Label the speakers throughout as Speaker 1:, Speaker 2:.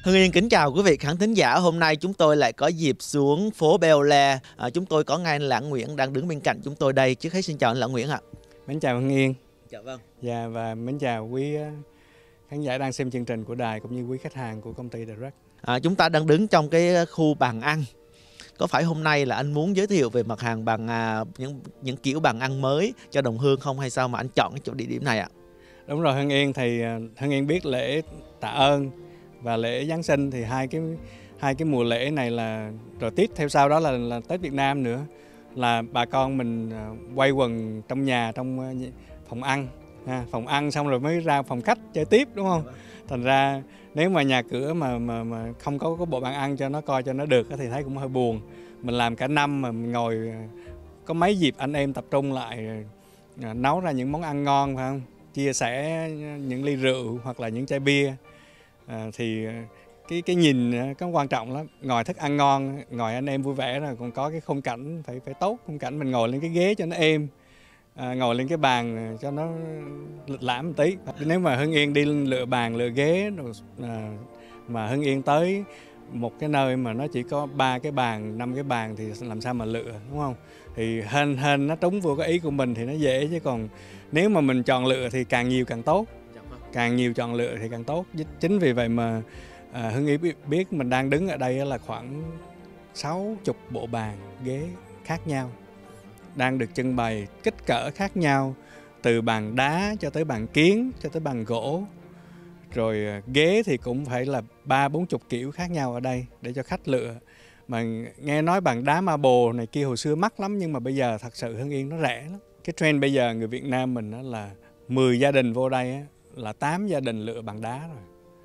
Speaker 1: Hưng Yên kính chào quý vị khán thính giả. Hôm nay chúng tôi lại có dịp xuống phố Beo La. Chúng tôi có ngay anh Lãng Nguyễn đang đứng bên cạnh chúng tôi đây. Trước hết xin chào anh Lãng Nguyễn ạ.
Speaker 2: Mến chào Hưng Yên.
Speaker 1: Dạ vâng.
Speaker 2: Dạ, và mến chào quý khán giả đang xem chương trình của đài cũng như quý khách hàng của công ty Direct.
Speaker 1: Chúng ta đang đứng trong cái khu bàn ăn. Có phải hôm nay là anh muốn giới thiệu về mặt hàng bàn những kiểu bàn ăn mới cho đồng hương không, hay sao mà anh chọn cái chỗ địa điểm này ạ?
Speaker 2: Đúng rồi Hưng Yên, thì Hưng Yên biết lễ tạ ơn và lễ Giáng sinh thì hai cái mùa lễ này là, rồi tiếp theo sau đó là Tết Việt Nam nữa, là bà con mình quay quần trong nhà, trong phòng ăn, phòng ăn xong rồi mới ra phòng khách chơi tiếp, đúng không? Thành ra nếu mà nhà cửa mà không có bộ bàn ăn cho nó coi cho nó được thì thấy cũng hơi buồn. Mình làm cả năm mà mình ngồi có mấy dịp anh em tập trung lại nấu ra những món ăn ngon, phải không? Chia sẻ những ly rượu hoặc là những chai bia, thì cái nhìn có quan trọng lắm. Ngồi thức ăn ngon, ngồi anh em vui vẻ rồi còn có cái khung cảnh phải tốt, khung cảnh mình ngồi lên cái ghế cho nó êm, ngồi lên cái bàn cho nó lịch lãm một tí. Nếu mà Hưng Yên đi lựa bàn lựa ghế rồi, mà Hưng Yên tới một cái nơi mà nó chỉ có 3 cái bàn, 5 cái bàn thì làm sao mà lựa, đúng không? Thì hên nó trúng vô cái ý của mình thì nó dễ, chứ còn nếu mà mình chọn lựa thì càng nhiều càng tốt, càng nhiều chọn lựa thì càng tốt. Chính vì vậy mà Hưng Yên biết mình đang đứng ở đây là khoảng 60 bộ bàn ghế khác nhau đang được trưng bày kích cỡ khác nhau, từ bàn đá cho tới bàn kiến cho tới bàn gỗ, rồi ghế thì cũng phải là 30-40 kiểu khác nhau ở đây để cho khách lựa. Mà nghe nói bàn đá marble này kia hồi xưa mắc lắm, nhưng mà bây giờ thật sự Hưng Yên nó rẻ lắm. Cái trend bây giờ người Việt Nam mình là 10 gia đình vô đây là 8 gia đình lựa bàn đá rồi.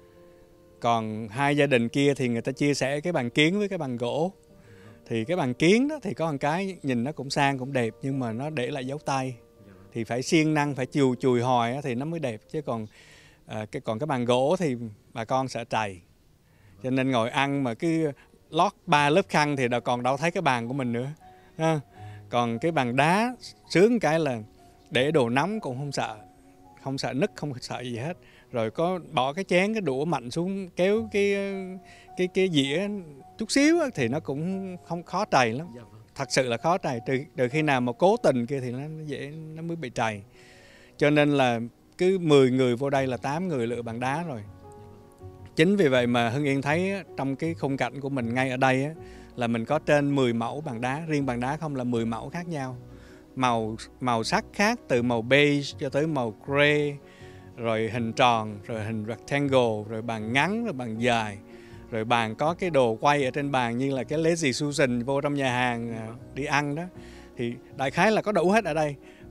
Speaker 2: Còn 2 gia đình kia thì người ta chia sẻ cái bàn kiến với cái bàn gỗ. Thì cái bàn kiến đó thì có một cái nhìn nó cũng sang cũng đẹp, nhưng mà nó để lại dấu tay. Thì phải siêng năng, phải chùi hồi thì nó mới đẹp. Chứ còn cái bàn gỗ thì bà con sợ trầy. Cho nên ngồi ăn mà cứ lót 3 lớp khăn thì còn đâu thấy cái bàn của mình nữa. Còn cái bàn đá sướng cái là để đồ nóng cũng không sợ nứt, không sợ gì hết. Rồi có bỏ cái chén, cái đũa mạnh xuống, kéo cái dĩa chút xíu thì nó cũng không khó trầy lắm. Thật sự là khó trầy, trừ khi nào mà cố tình kia thì nó mới bị trầy. Cho nên là cứ 10 người vô đây là 8 người lựa bàn đá rồi. Chính vì vậy mà Hưng Yên thấy trong cái khung cảnh của mình ngay ở đây là mình có trên 10 mẫu bàn đá, riêng bàn đá không là 10 mẫu khác nhau. Màu sắc khác, từ màu beige cho tới màu grey, rồi hình tròn, rồi hình rectangle, rồi bàn ngắn, rồi bàn dài. Rồi bàn có cái đồ quay ở trên bàn như là cái lazy Susan vô trong nhà hàng đi ăn đó. Thì đại khái là có đủ hết ở đây.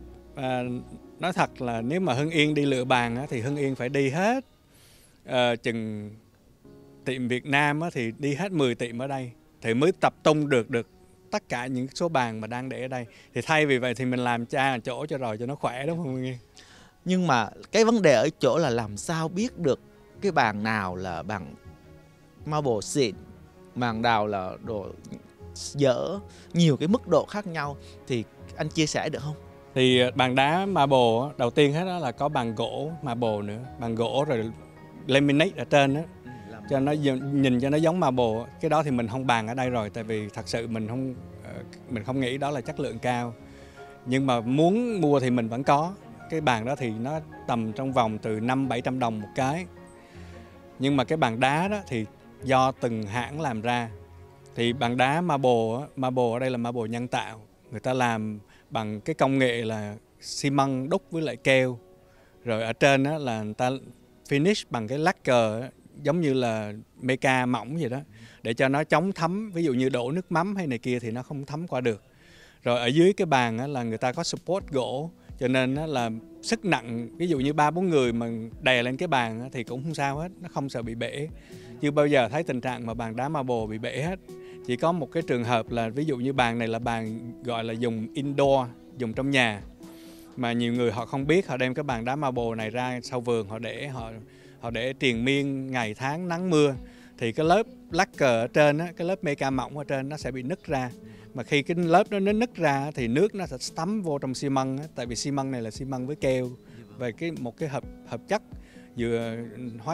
Speaker 2: Nói thật là nếu mà Hưng Yên đi lựa bàn thì Hưng Yên phải đi hết chừng tiệm Việt Nam thì đi hết 10 tiệm ở đây thì mới tập trung được tất cả những số bàn mà đang để ở đây. Thì thay vì vậy thì mình làm chỗ cho rồi cho nó khỏe, đúng không Hưng Yên?
Speaker 1: Nhưng mà cái vấn đề ở chỗ là làm sao biết được cái bàn nào là bàn marble xịn, bàn nào là đồ dở, nhiều cái mức độ khác nhau, thì anh chia sẻ được không?
Speaker 2: Thì bàn đá marble đầu tiên hết đó là có bàn gỗ marble nữa, bàn gỗ rồi laminate ở trên đó, cho nó nhìn cho nó giống marble. Cái đó thì mình không bàn ở đây rồi, tại vì thật sự mình không nghĩ đó là chất lượng cao. Nhưng mà muốn mua thì mình vẫn có. Cái bàn đó thì nó tầm trong vòng từ 500-700 đồng một cái. Nhưng mà cái bàn đá đó thì do từng hãng làm ra. Thì bàn đá marble ở đây là marble nhân tạo. Người ta làm bằng cái công nghệ là xi măng đúc với lại keo. Rồi ở trên đó là người ta finish bằng cái lacquer giống như là mica mỏng vậy đó, để cho nó chống thấm. Ví dụ như đổ nước mắm hay này kia thì nó không thấm qua được. Rồi ở dưới cái bàn là người ta có support gỗ, cho nên là sức nặng, ví dụ như 3-4 người mà đè lên cái bàn thì cũng không sao hết, nó không sợ bị bể. Chưa bao giờ thấy tình trạng mà bàn đá marble bị bể hết. Chỉ có một cái trường hợp là ví dụ như bàn này là bàn gọi là dùng indoor, dùng trong nhà. Mà nhiều người họ không biết, họ đem cái bàn đá marble này ra sau vườn, họ để triền miên ngày tháng nắng mưa. Thì cái lớp lacquer ở trên, cái lớp mica mỏng ở trên nó sẽ bị nứt ra. Mà khi cái lớp nó nứt ra thì nước nó sẽ thấm vô trong xi măng, tại vì xi măng này là xi măng với keo, về một cái hợp chất vừa hóa chất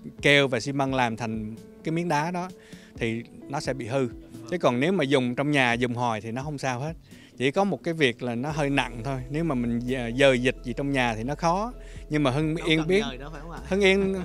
Speaker 2: keo và xi măng làm thành cái miếng đá đó thì nó sẽ bị hư. Chứ còn nếu mà dùng trong nhà dùng hoài thì nó không sao hết. Chỉ có một cái việc là nó hơi nặng thôi. Nếu mà mình dời dịch gì trong nhà thì nó khó. Nhưng mà Hưng Yên biết, Hưng Yên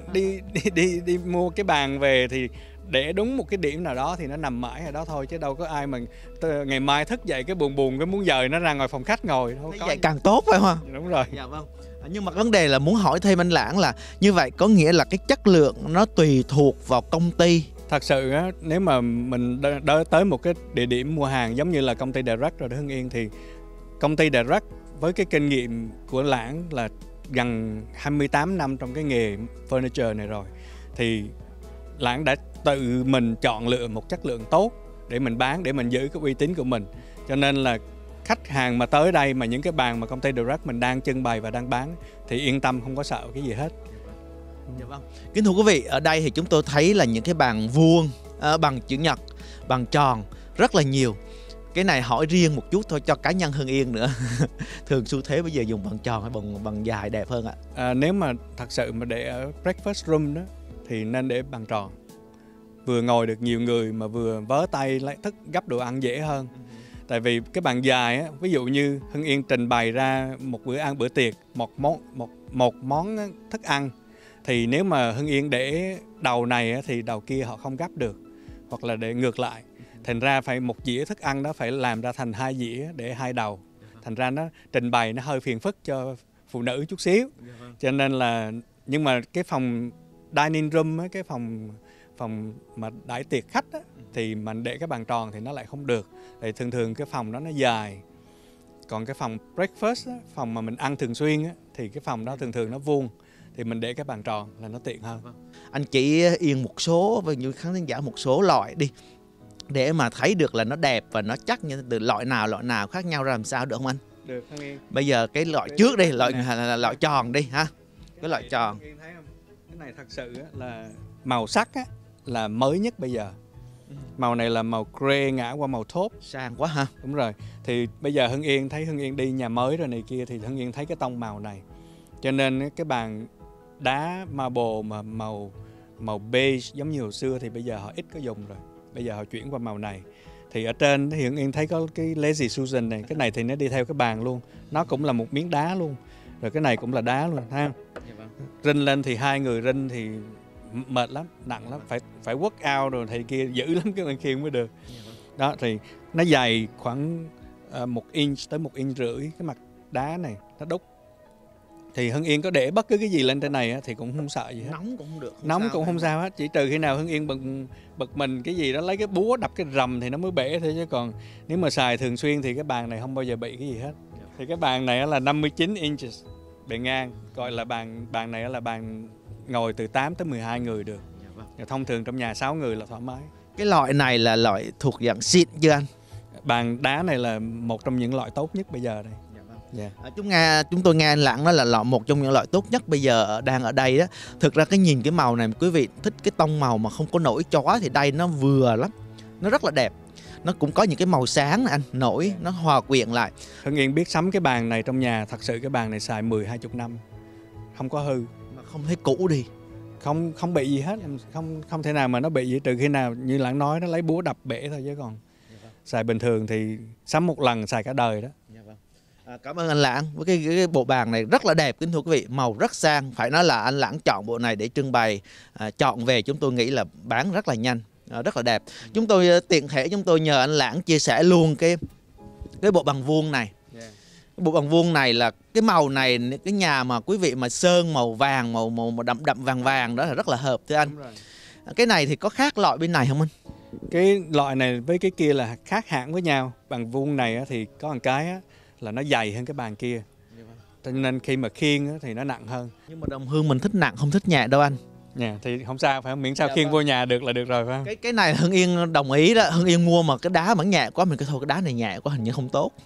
Speaker 2: đi mua cái bàn về thì để đúng một cái điểm nào đó thì nó nằm mãi ở đó thôi, chứ đâu có ai mà ngày mai thức dậy cái buồn cái muốn dời nó ra ngoài phòng khách ngồi đâu.
Speaker 1: Vậy càng tốt phải không ạ?
Speaker 2: Đúng rồi.
Speaker 1: Dạ vâng. Nhưng mà vấn đề là muốn hỏi thêm anh Lãng là như vậy có nghĩa là cái chất lượng nó tùy thuộc vào công ty.
Speaker 2: Thật sự á, nếu mà mình tới một cái địa điểm mua hàng giống như là công ty Direct rồi đó Hưng Yên, thì công ty Direct với cái kinh nghiệm của Lãng là gần 28 năm trong cái nghề furniture này rồi, thì Lãng đã tự mình chọn lựa một chất lượng tốt để mình bán, để mình giữ cái uy tín của mình. Cho nên là khách hàng mà tới đây mà những cái bàn mà công ty Direct mình đang trưng bày và đang bán thì yên tâm, không có sợ cái gì hết.
Speaker 1: Dạ vâng. Kính thưa quý vị, ở đây thì chúng tôi thấy là những cái bàn vuông, bằng chữ nhật, bằng tròn rất là nhiều. Cái này hỏi riêng một chút thôi cho cá nhân Hưng Yên nữa. Thường xu thế bây giờ dùng bằng tròn hay bằng dài đẹp hơn ạ?
Speaker 2: Nếu mà thật sự mà để ở breakfast room đó thì nên để bằng tròn. Vừa ngồi được nhiều người mà vừa vớ tay lấy thức gấp đồ ăn dễ hơn. Tại vì cái bàn dài á, ví dụ như Hưng Yên trình bày ra một bữa ăn bữa tiệc, một món thức ăn, thì nếu mà Hưng Yên để đầu này á, thì đầu kia họ không gấp được, hoặc là để ngược lại. Thành ra phải một dĩa thức ăn đó phải làm ra thành 2 dĩa để 2 đầu. Thành ra nó trình bày nó hơi phiền phức cho phụ nữ chút xíu. Cho nên là, nhưng mà cái phòng dining room á, cái phòng mà đãi tiệc khách á, thì mình để cái bàn tròn thì nó lại không được. Thì thường cái phòng đó nó dài. Còn cái phòng breakfast á, phòng mà mình ăn thường xuyên á, thì cái phòng đó thường nó vuông, thì mình để cái bàn tròn là nó tiện hơn.
Speaker 1: Anh chỉ Yên một số với những khán giả một số loại đi để mà thấy được là nó đẹp và nó chắc như từ loại nào khác nhau ra làm sao được không anh?
Speaker 2: Được Hưng Yên.
Speaker 1: Bây giờ cái loại trước đi, loại tròn đi ha. Cái loại tròn.
Speaker 2: Thấy không? Cái này thật sự là màu sắc á, là mới nhất bây giờ. Màu này là màu grey ngã qua màu taupe.
Speaker 1: Sang quá ha.
Speaker 2: Đúng rồi. Thì bây giờ Hưng Yên thấy Hưng Yên đi nhà mới rồi này kia thì Hưng Yên thấy cái tông màu này. Cho nên cái bàn đá marble mà màu beige giống như hồi xưa thì bây giờ họ ít có dùng rồi. Bây giờ họ chuyển qua màu này. Thì ở trên thì Hưng Yên thấy có cái Lazy Susan này, cái này thì nó đi theo cái bàn luôn. Nó cũng là một miếng đá luôn. Rồi cái này cũng là đá luôn, thấy không? Rinh lên thì 2 người rinh thì mệt lắm, nặng lắm, phải work out rồi thì kia giữ lắm cái bàn khiên mới được. Đó thì nó dày khoảng 1 inch tới 1,5 inch cái mặt đá này, nó đúc. Thì Hưng Yên có để bất cứ cái gì lên trên này á, thì cũng không sợ gì hết.
Speaker 1: Nóng cũng không được.
Speaker 2: Nóng cũng không sao hết, chỉ trừ khi nào Hưng Yên bực mình cái gì đó lấy cái búa đập cái rầm thì nó mới bể thôi, chứ còn nếu mà xài thường xuyên thì cái bàn này không bao giờ bị cái gì hết. Thì cái bàn này là 59 inches bề ngang, gọi là bàn này là bàn ngồi từ 8 tới 12 người được. Thông thường trong nhà 6 người là thoải mái.
Speaker 1: Cái loại này là loại thuộc dạng xịn chưa anh?
Speaker 2: Bàn đá này là một trong những loại tốt nhất bây giờ đây.
Speaker 1: Chúng tôi nghe anh Lãng nói là một trong những loại tốt nhất bây giờ đang ở đây đó. Thực ra cái nhìn cái màu này quý vị thích cái tông màu mà không có nổi chói thì đây nó vừa lắm. Nó rất là đẹp. Nó cũng có những cái màu sáng này anh, nổi, nó hòa quyện lại.
Speaker 2: Hưng Yên biết sắm cái bàn này trong nhà, thật sự cái bàn này xài 10-20 năm. Không có hư.
Speaker 1: Mà không thấy cũ đi.
Speaker 2: Không bị gì hết, không thể nào mà nó bị gì, trừ khi nào như Lãng nói nó lấy búa đập bể thôi, chứ còn xài bình thường thì sắm một lần xài cả đời đó.
Speaker 1: Cảm ơn anh Lãng với cái bộ bàn này rất là đẹp kính thưa quý vị, màu rất sang. Phải nói là anh Lãng chọn bộ này để trưng bày, chọn về chúng tôi nghĩ là bán rất là nhanh, rất là đẹp. Chúng tôi tiện thể chúng tôi nhờ anh Lãng chia sẻ luôn cái bộ bằng vuông này. Cái bộ bằng vuông này là cái màu này, cái nhà mà quý vị mà sơn màu vàng, màu đậm vàng đó là rất là hợp thưa anh. Cái này thì có khác loại bên này không anh?
Speaker 2: Cái loại này với cái kia là khác hẳn với nhau. Bằng vuông này thì có một cái là nó dày hơn cái bàn kia, cho nên khi mà khiêng thì nó nặng hơn.
Speaker 1: Nhưng mà đồng hương mình thích nặng không thích nhẹ đâu anh.
Speaker 2: Thì không sao, phải không? Miễn sao khiêng vô nhà được là được rồi, phải không?
Speaker 1: Cái này Hưng Yên đồng ý đó. Hưng Yên mua mà cái đá mà nhẹ quá mình cứ thôi, cái đá này nhẹ quá hình như không tốt.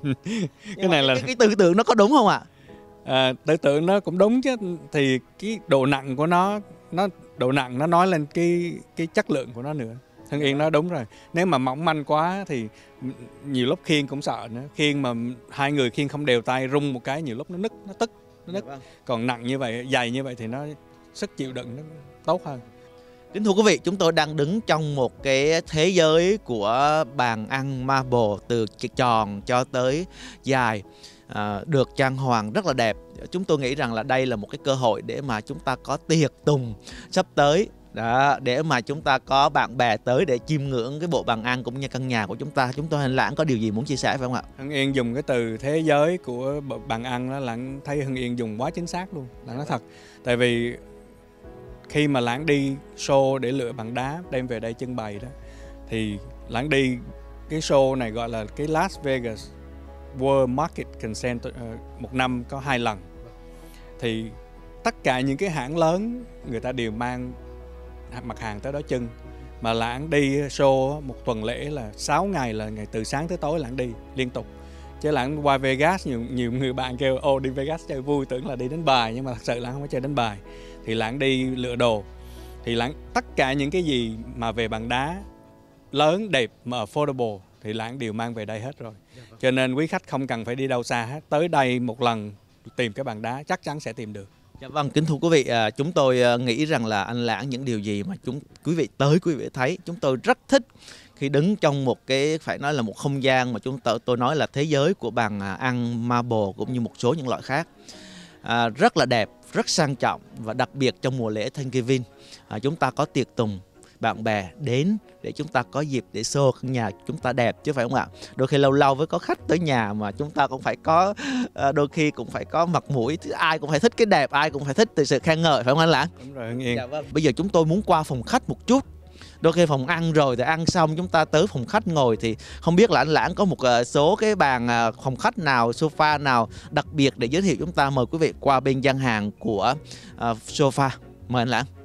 Speaker 2: Cái này là
Speaker 1: cái tư tưởng nó có đúng không ạ?
Speaker 2: Tư tưởng nó cũng đúng chứ. Thì cái độ nặng của nó độ nặng nó nói lên cái chất lượng của nó nữa. Hưng Yên nói đúng rồi. Nếu mà mỏng manh quá thì nhiều lúc khiêng cũng sợ nữa. Khiêng mà 2 người khiêng không đều tay, rung một cái nhiều lúc nó nứt, nó tức. Còn nặng như vậy, dày như vậy thì nó sức chịu đựng nó tốt hơn.
Speaker 1: Kính thưa quý vị, chúng tôi đang đứng trong một cái thế giới của bàn ăn marble từ tròn cho tới dài, được trang hoàng rất là đẹp. Chúng tôi nghĩ rằng là đây là một cái cơ hội để mà chúng ta có tiệc tùng sắp tới. Đó, để mà chúng ta có bạn bè tới để chiêm ngưỡng cái bộ bàn ăn cũng như căn nhà của chúng ta. Chúng tôi Hân Lãng có điều gì muốn chia sẻ phải không ạ?
Speaker 2: Hưng Yên dùng cái từ thế giới của bàn ăn đó, Lãng thấy Hưng Yên dùng quá chính xác luôn. Lãng nói thật. Tại vì khi mà Lãng đi show để lựa bằng đá đem về đây trưng bày đó, thì Lãng đi cái show này gọi là cái Las Vegas World Market Center, một năm có 2 lần. Thì tất cả những cái hãng lớn người ta đều mang mặt hàng tới đó trưng. Mà Lãng đi show một tuần lễ là 6 ngày, là ngày từ sáng tới tối Lãng đi liên tục. Chứ Lãng qua Vegas, nhiều người bạn kêu ô đi Vegas chơi vui, tưởng là đi đánh bài, nhưng mà thật sự Lãng không có chơi đánh bài. Thì Lãng đi lựa đồ. Thì Lãng tất cả những cái gì mà về bằng đá lớn, đẹp mà affordable thì Lãng đều mang về đây hết rồi. Cho nên quý khách không cần phải đi đâu xa hết, tới đây một lần tìm cái bàn đá chắc chắn sẽ tìm được.
Speaker 1: Dạ vâng, kính thưa quý vị, chúng tôi nghĩ rằng là anh Lãng những điều gì mà quý vị thấy, chúng tôi rất thích khi đứng trong một cái, phải nói là một không gian mà tôi nói là thế giới của bàn ăn marble cũng như một số những loại khác. Rất là đẹp, rất sang trọng, và đặc biệt trong mùa lễ Thanksgiving, chúng ta có tiệc tùng, bạn bè đến để chúng ta có dịp để show căn nhà chúng ta đẹp, chứ phải không ạ? Đôi khi lâu lâu mới có khách tới nhà mà chúng ta cũng phải có, đôi khi cũng phải có mặt mũi, ai cũng phải thích cái đẹp, ai cũng phải thích từ sự khen ngợi, phải không anh Lãng?
Speaker 2: Đúng rồi, Hưng Yên.
Speaker 1: Dạ vâng. Bây giờ chúng tôi muốn qua phòng khách một chút. Đôi khi phòng ăn rồi thì ăn xong chúng ta tới phòng khách ngồi, thì không biết là anh Lãng có một số cái bàn phòng khách nào, sofa nào đặc biệt để giới thiệu chúng ta. Mời quý vị qua bên gian hàng của sofa. Mời anh Lãng.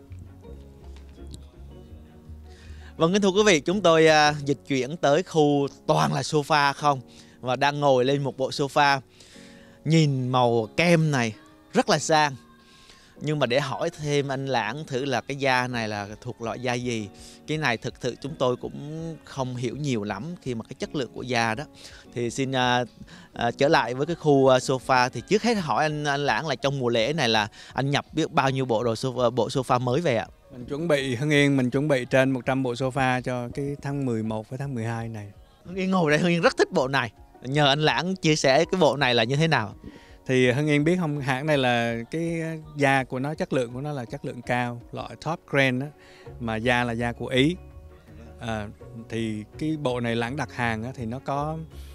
Speaker 1: Vâng, kính thưa quý vị, chúng tôi dịch chuyển tới khu toàn là sofa không, và đang ngồi lên một bộ sofa. Nhìn màu kem này rất là sang. Nhưng mà để hỏi thêm anh Lãng thử là cái da này là thuộc loại da gì. Cái này thực sự chúng tôi cũng không hiểu nhiều lắm khi mà cái chất lượng của da đó. Thì xin trở lại với cái khu sofa. Thì trước hết hỏi anh Lãng là trong mùa lễ này là anh nhập biết bao nhiêu bộ sofa mới về ạ?
Speaker 2: Mình chuẩn bị, Hưng Yên, mình chuẩn bị trên 100 bộ sofa cho cái tháng 11 với tháng 12 này.
Speaker 1: Hưng Yên ngồi đây, Hưng Yên rất thích bộ này. Nhờ anh Lãng chia sẻ cái bộ này là như thế nào?
Speaker 2: Thì Hưng Yên biết không, hãng này là cái da của nó, chất lượng của nó là chất lượng cao, loại top grade đó, mà da là da của Ý. Thì cái bộ này Lãng đặt hàng á, thì nó có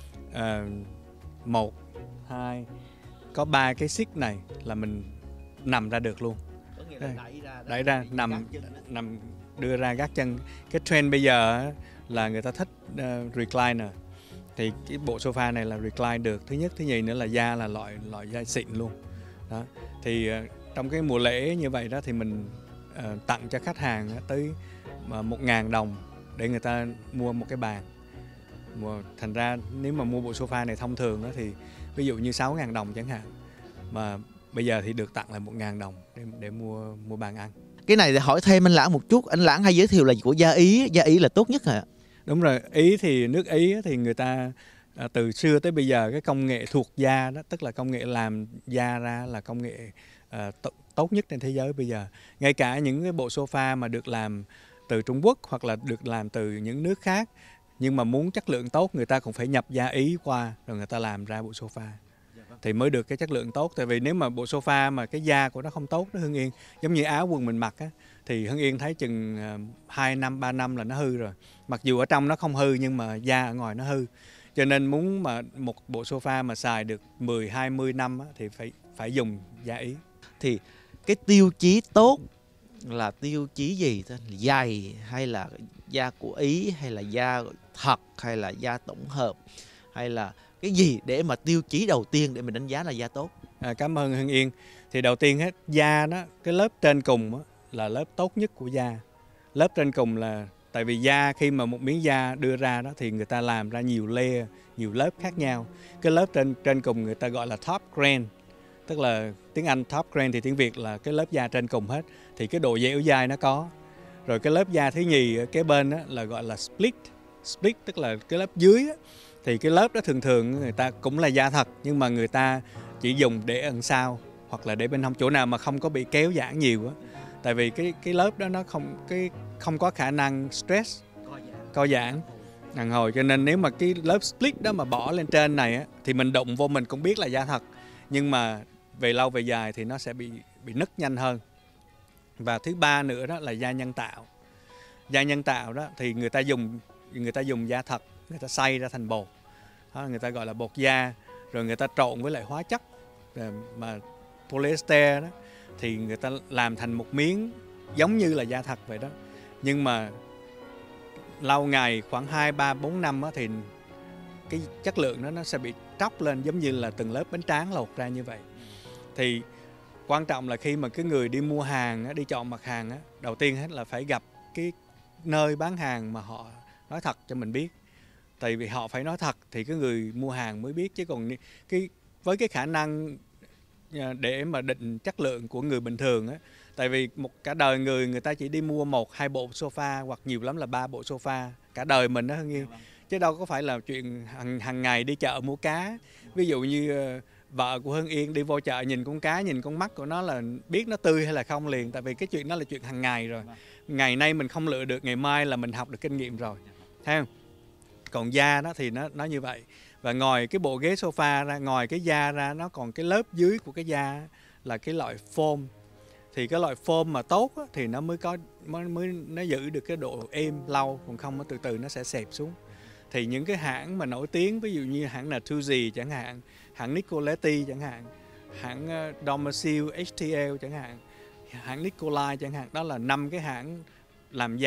Speaker 2: 1, 2, có 3 cái xích này là mình nằm ra được luôn. Đẩy ra nằm đưa ra gác chân. Cái trend bây giờ á, là người ta thích recliner. Thì cái bộ sofa này là recline được. Thứ nhất, thứ nhì nữa là da là loại da xịn luôn. Đó. Thì trong cái mùa lễ như vậy đó thì mình tặng cho khách hàng tới 1.000 đồng để người ta mua một cái bàn. Thành ra nếu mà mua bộ sofa này thông thường đó, thì ví dụ như 6.000 đồng chẳng hạn, mà bây giờ thì được tặng là 1.000 đồng để mua bàn ăn.
Speaker 1: Cái này để hỏi thêm anh Lãng một chút. Anh Lãng hay giới thiệu là của da Ý là tốt nhất hả?
Speaker 2: Đúng rồi, Ý thì nước Ý thì người ta từ xưa tới bây giờ cái công nghệ thuộc da đó, tức là công nghệ làm da ra là công nghệ tốt nhất trên thế giới bây giờ. Ngay cả những cái bộ sofa mà được làm từ Trung Quốc hoặc là được làm từ những nước khác, nhưng mà muốn chất lượng tốt người ta cũng phải nhập da Ý qua rồi người ta làm ra bộ sofa thì mới được cái chất lượng tốt. Tại vì nếu mà bộ sofa mà cái da của nó không tốt đó Hưng Yên, giống như áo quần mình mặc á, thì Hưng Yên thấy chừng 2 năm 3 năm là nó hư rồi. Mặc dù ở trong nó không hư nhưng mà da ở ngoài nó hư. Cho nên muốn mà một bộ sofa mà xài được 10-20 năm á, thì phải dùng da Ý.
Speaker 1: Thì cái tiêu chí tốt là tiêu chí gì? Dày hay là da của Ý, hay là da thật, hay là da tổng hợp, hay là cái gì để mà tiêu chí đầu tiên để mình đánh giá là da tốt?
Speaker 2: Cảm ơn Hưng Yên. Thì đầu tiên hết, da đó, cái lớp trên cùng á, là lớp tốt nhất của da. Lớp trên cùng là tại vì da, khi mà một miếng da đưa ra đó thì người ta làm ra nhiều layer, nhiều lớp khác nhau. Cái lớp trên cùng người ta gọi là top grade, tức là tiếng Anh top grade thì tiếng Việt là cái lớp da trên cùng hết. Thì cái độ dẻo dai nó có. Rồi cái lớp da thứ nhì ở kế bên đó là gọi là split tức là cái lớp dưới á. Thì cái lớp đó thường người ta cũng là da thật, nhưng mà người ta chỉ dùng để ẩn sau hoặc là để bên hông, chỗ nào mà không có bị kéo giãn nhiều á, Tại vì cái lớp đó nó không có khả năng stress, co giãn, đàn hồi, cho nên nếu mà cái lớp split đó mà bỏ lên trên này á, thì mình đụng vô mình cũng biết là da thật, nhưng mà về lâu về dài thì nó sẽ bị nứt nhanh hơn. Và thứ ba nữa đó là da nhân tạo. Da nhân tạo đó thì người ta dùng da thật, người ta xay ra thành bột đó, người ta gọi là bột da, rồi người ta trộn với lại hóa chất mà polyester đó, thì người ta làm thành một miếng giống như là da thật vậy đó. Nhưng mà lâu ngày khoảng 2, 3, 4 năm á, thì cái chất lượng đó nó sẽ bị tróc lên giống như là từng lớp bánh tráng lột ra như vậy. Thì quan trọng là khi mà cái người đi mua hàng á, đi chọn mặt hàng á, đầu tiên hết là phải gặp cái nơi bán hàng mà họ nói thật cho mình biết. Tại vì họ phải nói thật thì cái người mua hàng mới biết, chứ còn với cái khả năng để mà định chất lượng của người bình thường á, tại vì cả đời người ta chỉ đi mua 1, 2 bộ sofa hoặc nhiều lắm là 3 bộ sofa cả đời mình đó Hưng Yên, chứ đâu có phải là chuyện hàng ngày đi chợ mua cá. Ví dụ như vợ của Hưng Yên đi vô chợ nhìn con cá, nhìn con mắt của nó là biết nó tươi hay là không liền, tại vì cái chuyện đó là chuyện hàng ngày rồi. Ngày nay mình không lựa được, ngày mai là mình học được kinh nghiệm rồi, thấy không? Còn da đó thì nó như vậy. Và ngoài cái bộ ghế sofa ra, ngoài cái da ra, nó còn cái lớp dưới của cái da là cái loại foam. Thì cái loại foam mà tốt á, thì nó mới nó giữ được cái độ êm lâu, còn không nó từ từ nó sẽ xẹp xuống. Thì những cái hãng mà nổi tiếng, ví dụ như hãng Natuzzi chẳng hạn, hãng Nicoletti chẳng hạn, hãng Domicil HTL chẳng hạn, hãng Nicolai chẳng hạn, đó là 5 cái hãng làm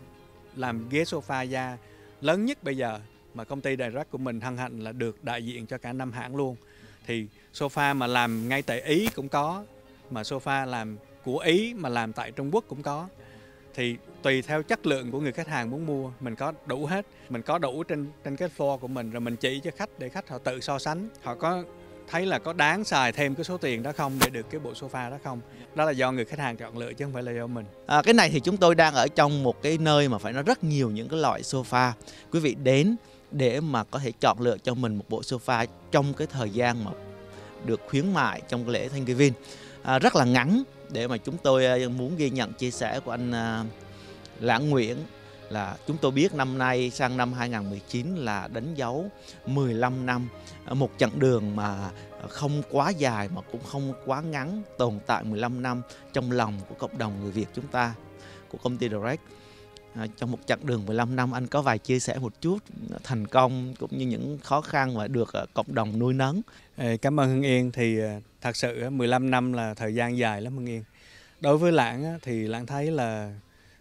Speaker 2: ghế sofa da lớn nhất bây giờ mà công ty Direct của mình hân hạnh là được đại diện cho cả 5 hãng luôn. Thì sofa mà làm ngay tại Ý cũng có, mà sofa làm của Ý mà làm tại Trung Quốc cũng có. Thì tùy theo chất lượng của người khách hàng muốn mua, mình có đủ hết, mình có đủ trên cái floor của mình, rồi mình chỉ cho khách để khách họ tự so sánh, họ có thấy là có đáng xài thêm cái số tiền đó không để được cái bộ sofa đó không. Đó là do người khách hàng chọn lựa chứ không phải là do mình.
Speaker 1: Cái này thì chúng tôi đang ở trong một cái nơi mà phải nói rất nhiều những cái loại sofa. Quý vị đến để mà có thể chọn lựa cho mình một bộ sofa trong cái thời gian mà được khuyến mại trong lễ Thanksgiving rất là ngắn, để mà chúng tôi muốn ghi nhận chia sẻ của anh Lãng Nguyễn, là chúng tôi biết năm nay sang năm 2019 là đánh dấu 15 năm, một chặng đường mà không quá dài mà cũng không quá ngắn, tồn tại 15 năm trong lòng của cộng đồng người Việt chúng ta, của công ty Direct. Trong một chặng đường 15 năm, anh có vài chia sẻ một chút thành công cũng như những khó khăn mà được cộng đồng nuôi nấng.
Speaker 2: Cảm ơn Hưng Yên. Thì thật sự 15 năm là thời gian dài lắm Hưng Yên. Đối với Lãng thì Lãng thấy là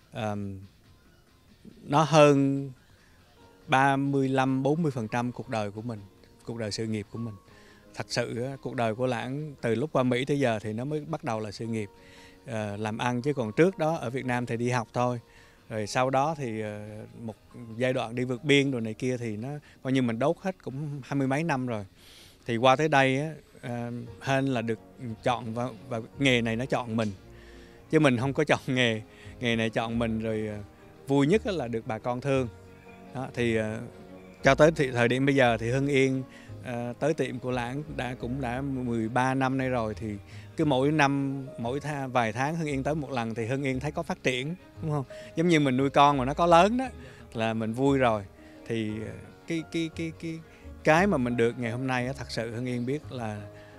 Speaker 2: nó hơn 35-40% cuộc đời của mình, cuộc đời sự nghiệp của mình. Thật sự cuộc đời của Lãng từ lúc qua Mỹ tới giờ thì nó mới bắt đầu là sự nghiệp, làm ăn, chứ còn trước đó ở Việt Nam thì đi học thôi. Rồi sau đó thì một giai đoạn đi vượt biên rồi này kia thì nó coi như mình đốt hết cũng 20 mấy năm rồi. Thì qua tới đây hên là được chọn và nghề này nó chọn mình, chứ mình không có chọn nghề này chọn mình. Rồi vui nhất là được bà con thương đó. Thì cho tới thời điểm bây giờ thì Hưng Yên tới tiệm của Lãng cũng đã 13 năm nay rồi. Thì cứ vài tháng Hưng Yên tới một lần thì Hưng Yên thấy có phát triển, đúng không? Giống như mình nuôi con mà nó có lớn đó là mình vui rồi. Thì cái mà mình được ngày hôm nay thật sự Hưng Yên biết là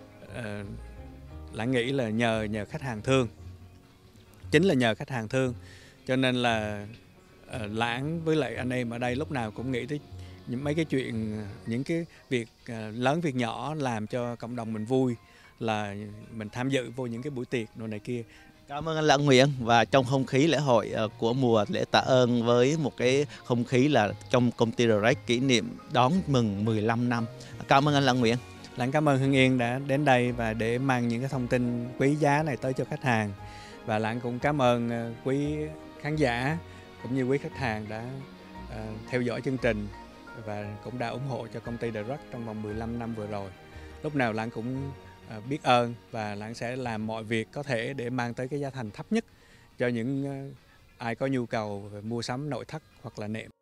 Speaker 2: Lãng nghĩ là nhờ khách hàng thương, chính là nhờ khách hàng thương. Cho nên là Lãng với lại anh em ở đây lúc nào cũng nghĩ tới mấy cái chuyện, những cái việc lớn việc nhỏ làm cho cộng đồng mình vui, là mình tham dự vô những cái buổi tiệc đồ này kia.
Speaker 1: Cảm ơn anh Lãng Nguyễn. Và trong không khí lễ hội của mùa lễ tạ ơn, với một cái không khí là trong công ty Direct kỷ niệm đón mừng 15 năm. Cảm ơn anh Lãng Nguyễn.
Speaker 2: Lãng cảm ơn Hưng Yên đã đến đây và để mang những cái thông tin quý giá này tới cho khách hàng. Và Lãng cũng cảm ơn quý khán giả cũng như quý khách hàng đã theo dõi chương trình và cũng đã ủng hộ cho công ty Direct trong vòng 15 năm vừa rồi. Lúc nào Lãng cũng biết ơn, và Lãng sẽ làm mọi việc có thể để mang tới cái giá thành thấp nhất cho những ai có nhu cầu về mua sắm nội thất hoặc là nệm.